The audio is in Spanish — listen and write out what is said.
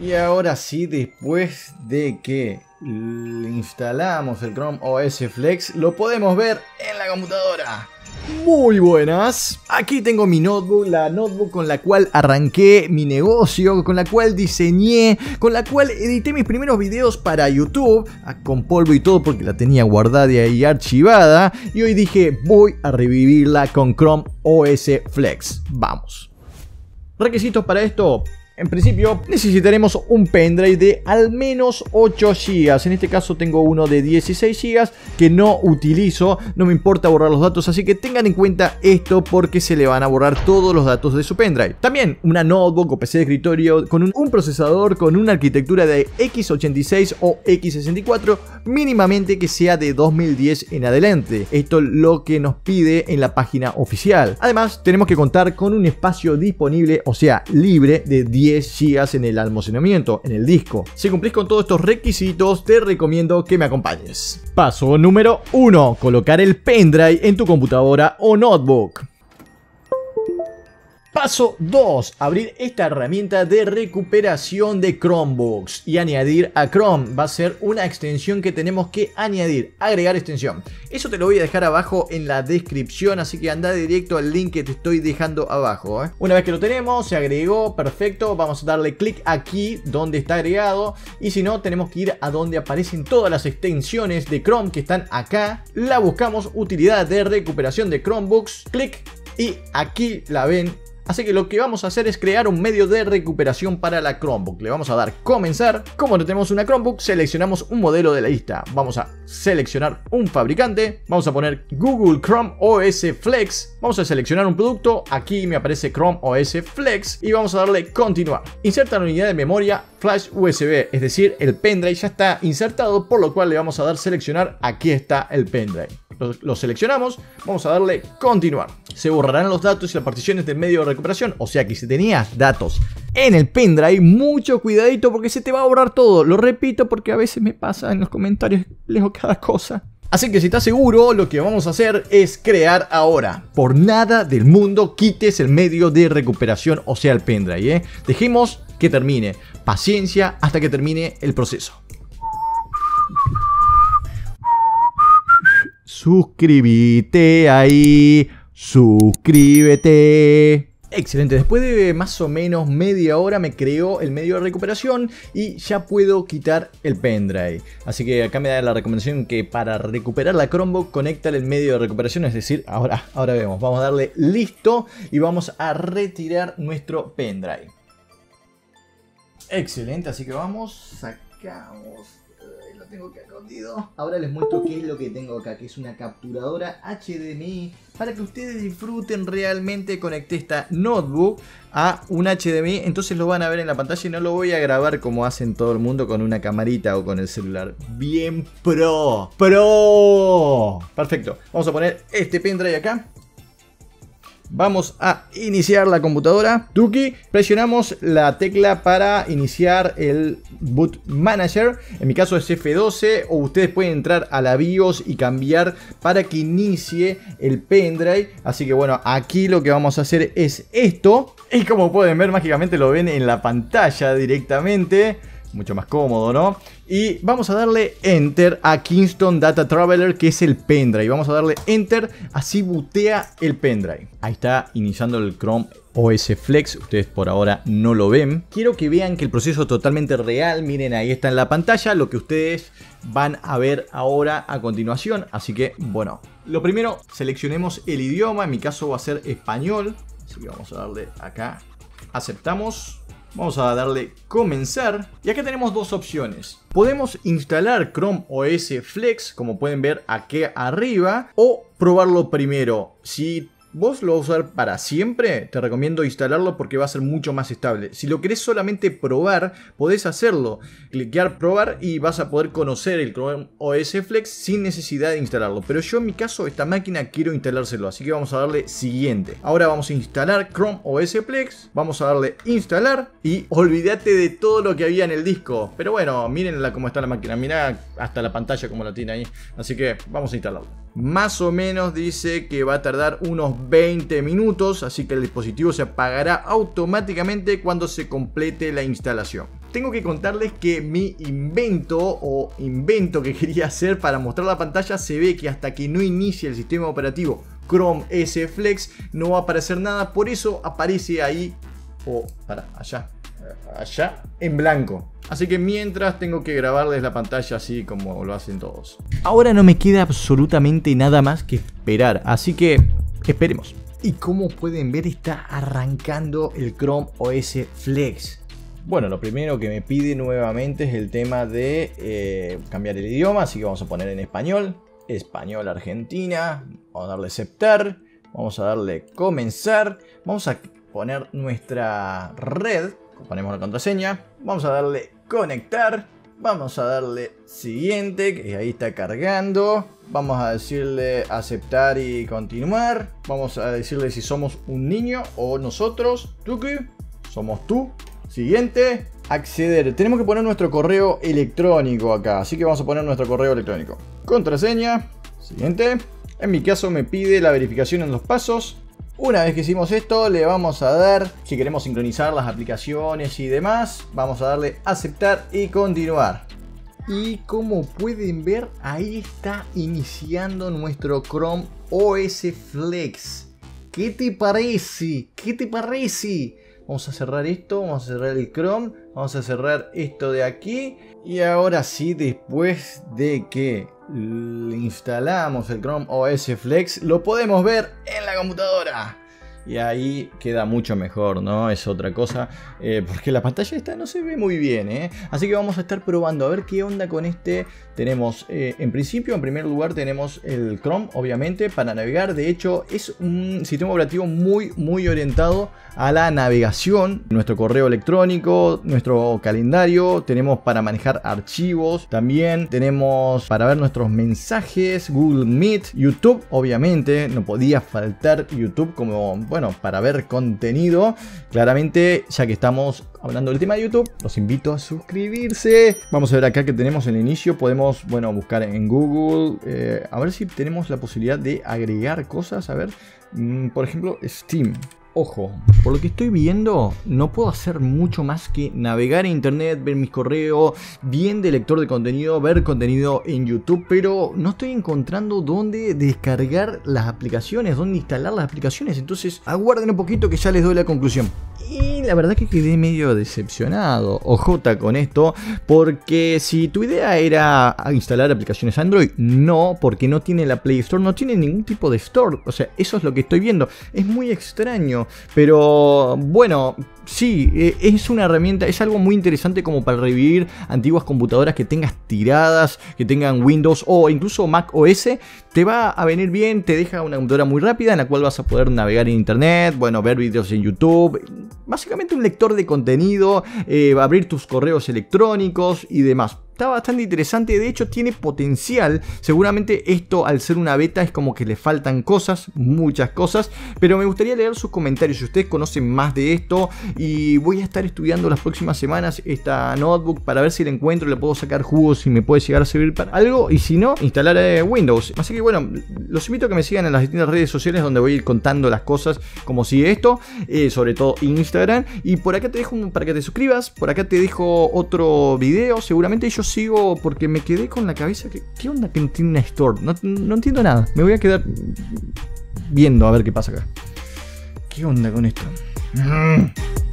Y ahora sí, después de que instalamos el Chrome OS Flex, lo podemos ver en la computadora. Muy buenas, aquí tengo mi notebook, la notebook con la cual arranqué mi negocio, con la cual diseñé, con la cual edité mis primeros videos para YouTube, con polvo y todo porque la tenía guardada y archivada, y hoy dije voy a revivirla con Chrome OS Flex. Vamos. Requisitos para esto. En principio necesitaremos un pendrive de al menos 8 GB. En este caso tengo uno de 16 GB que no utilizo. No me importa borrar los datos, así que tengan en cuenta esto porque se le van a borrar todos los datos de su pendrive. También una notebook o PC de escritorio con un procesador con una arquitectura de x86 o x64 mínimamente que sea de 2010 en adelante. Esto es lo que nos pide en la página oficial. Además tenemos que contar con un espacio disponible, o sea libre, de 10 GB en el almacenamiento, en el disco. Si cumplís con todos estos requisitos, te recomiendo que me acompañes. Paso número 1. Colocar el pendrive en tu computadora o notebook. Paso 2. Abrir esta herramienta de recuperación de Chromebooks y añadir a Chrome. Va a ser una extensión que tenemos que añadir, agregar extensión. Eso te lo voy a dejar abajo en la descripción, así que anda directo al link que te estoy dejando abajo. Una vez que lo tenemos, se agregó, perfecto. Vamos a darle clic aquí donde está agregado. Y si no, tenemos que ir a donde aparecen todas las extensiones de Chrome que están acá. La buscamos, utilidad de recuperación de Chromebooks. Clic y aquí la ven. Así que lo que vamos a hacer es crear un medio de recuperación para la Chromebook. Le vamos a dar comenzar. Como no tenemos una Chromebook, seleccionamos un modelo de la lista. Vamos a seleccionar un fabricante. Vamos a poner Google Chrome OS Flex. Vamos a seleccionar un producto. Aquí me aparece Chrome OS Flex. Y vamos a darle continuar. Inserta la unidad de memoria flash USB. Es decir, el pendrive ya está insertado, por lo cual le vamos a dar seleccionar. Aquí está el pendrive. Lo seleccionamos, vamos a darle continuar. Se borrarán los datos y las particiones del medio de recuperación. O sea que si tenías datos en el pendrive, mucho cuidadito porque se te va a borrar todo. Lo repito porque a veces me pasa en los comentarios, leo cada cosa. Así que si estás seguro, lo que vamos a hacer es crear ahora. Por nada del mundo quites el medio de recuperación, o sea el pendrive, Dejemos que termine. Paciencia hasta que termine el proceso. Suscríbete ahí, suscríbete. Excelente, después de más o menos media hora me creó el medio de recuperación y ya puedo quitar el pendrive. Así que acá me da la recomendación que para recuperar la Chromebook conéctale el medio de recuperación, es decir, ahora vemos. Vamos a darle listo y vamos a retirar nuestro pendrive. Excelente, así que vamos, sacamos. Lo tengo acá escondido. Ahora les muestro qué es lo que tengo acá, que es una capturadora HDMI. Para que ustedes disfruten realmente, conecté esta notebook a un HDMI. Entonces lo van a ver en la pantalla y no lo voy a grabar como hacen todo el mundo con una camarita o con el celular. Bien pro. Perfecto. Vamos a poner este pendrive acá. Vamos a iniciar la computadora. Tuki, presionamos la tecla para iniciar el Boot Manager. En mi caso es F12, o ustedes pueden entrar a la BIOS y cambiar para que inicie el pendrive. Así que bueno, aquí lo que vamos a hacer es esto. Y como pueden ver, mágicamente lo ven en la pantalla directamente. Mucho más cómodo, ¿no? Y vamos a darle Enter a Kingston Data Traveler, que es el pendrive. Vamos a darle Enter, así bootea el pendrive. Ahí está iniciando el Chrome OS Flex. Ustedes por ahora no lo ven. Quiero que vean que el proceso es totalmente real. Miren, ahí está en la pantalla lo que ustedes van a ver ahora a continuación. Así que, bueno, lo primero, seleccionemos el idioma. En mi caso va a ser español. Así que vamos a darle acá, aceptamos. Vamos a darle comenzar y acá tenemos dos opciones. Podemos instalar Chrome OS Flex, como pueden ver aquí arriba, o probarlo primero. Si vos lo vas a usar para siempre, te recomiendo instalarlo porque va a ser mucho más estable. Si lo querés solamente probar, podés hacerlo. Cliquear probar y vas a poder conocer el Chrome OS Flex sin necesidad de instalarlo. Pero yo en mi caso, esta máquina quiero instalárselo, así que vamos a darle siguiente. Ahora vamos a instalar Chrome OS Flex. Vamos a darle instalar y olvídate de todo lo que había en el disco. Pero bueno, miren cómo está la máquina. Mirá hasta la pantalla como la tiene ahí. Así que vamos a instalarlo. Más o menos dice que va a tardar unos 20 minutos, así que el dispositivo se apagará automáticamente cuando se complete la instalación. tengo que contarles que mi invento que quería hacer para mostrar la pantalla, se ve que hasta que no inicie el sistema operativo Chrome OS Flex no va a aparecer nada. Por eso aparece ahí, allá en blanco. Así que mientras tengo que grabarles la pantalla así como lo hacen todos. Ahora no me queda absolutamente nada más que esperar, así que esperemos. Y como pueden ver, está arrancando el Chrome OS Flex. Bueno, lo primero que me pide nuevamente es el tema de cambiar el idioma, así que vamos a poner en español. Español Argentina, vamos a darle aceptar, vamos a darle comenzar, vamos a poner nuestra red, ponemos la contraseña, vamos a darle conectar, vamos a darle siguiente, que ahí está cargando, vamos a decirle aceptar y continuar, vamos a decirle si somos un niño o nosotros, Tuki, somos tú, siguiente, acceder, tenemos que poner nuestro correo electrónico acá, así que vamos a poner nuestro correo electrónico, contraseña, siguiente, en mi caso me pide la verificación en 2 pasos. Una vez que hicimos esto, le vamos a dar, si queremos sincronizar las aplicaciones y demás, vamos a darle aceptar y continuar. Y como pueden ver, ahí está iniciando nuestro Chrome OS Flex. ¿Qué te parece? ¿Qué te parece? Vamos a cerrar esto, vamos a cerrar el Chrome, vamos a cerrar esto de aquí. Y ahora sí, después de que instalamos el Chrome OS Flex, lo podemos ver en la computadora. Y ahí queda mucho mejor, ¿no? Es otra cosa, porque la pantalla esta no se ve muy bien, ¿eh? Así que vamos a estar probando a ver qué onda con este. Tenemos, en principio, en primer lugar tenemos el Chrome, obviamente, para navegar. De hecho, es un sistema operativo muy orientado a la navegación. Nuestro correo electrónico, nuestro calendario, tenemos para manejar archivos, también tenemos para ver nuestros mensajes, Google Meet, YouTube, obviamente, no podía faltar YouTube como, bueno, para ver contenido. Claramente, ya que estamos hablando del tema de YouTube, los invito a suscribirse. Vamos a ver acá que tenemos el inicio, podemos, bueno, buscar en Google, a ver si tenemos la posibilidad de agregar cosas, a ver, por ejemplo, Steam. Ojo, por lo que estoy viendo, no puedo hacer mucho más que navegar en internet, ver mis correos, bien de lector de contenido, ver contenido en YouTube, pero no estoy encontrando dónde descargar las aplicaciones, dónde instalar las aplicaciones. Entonces, aguarden un poquito que ya les doy la conclusión. Y la verdad que quedé medio decepcionado, ojota con esto, porque si tu idea era instalar aplicaciones Android, no, porque no tiene la Play Store, no tiene ningún tipo de store. O sea, eso es lo que estoy viendo. Es muy extraño. Pero bueno, sí, es una herramienta, es algo muy interesante como para revivir antiguas computadoras que tengas tiradas, que tengan Windows o incluso Mac OS. Te va a venir bien, te deja una computadora muy rápida en la cual vas a poder navegar en internet, bueno, ver videos en YouTube, básicamente un lector de contenido, abrir tus correos electrónicos y demás. Está bastante interesante, de hecho tiene potencial. Seguramente esto, al ser una beta, es como que le faltan cosas, muchas cosas, pero me gustaría leer sus comentarios si ustedes conocen más de esto. Y voy a estar estudiando las próximas semanas esta notebook para ver si la encuentro, le puedo sacar jugos, si me puede llegar a servir para algo, y si no, instalar Windows. Así que bueno, los invito a que me sigan en las distintas redes sociales donde voy a ir contando las cosas, como sigue esto, sobre todo Instagram. Y por acá te dejo para que te suscribas, por acá te dejo otro video, seguramente yo sigo porque me quedé con la cabeza que ¿qué onda que no tiene una store? No entiendo nada. Me voy a quedar viendo a ver qué pasa acá. ¿Qué onda con esto?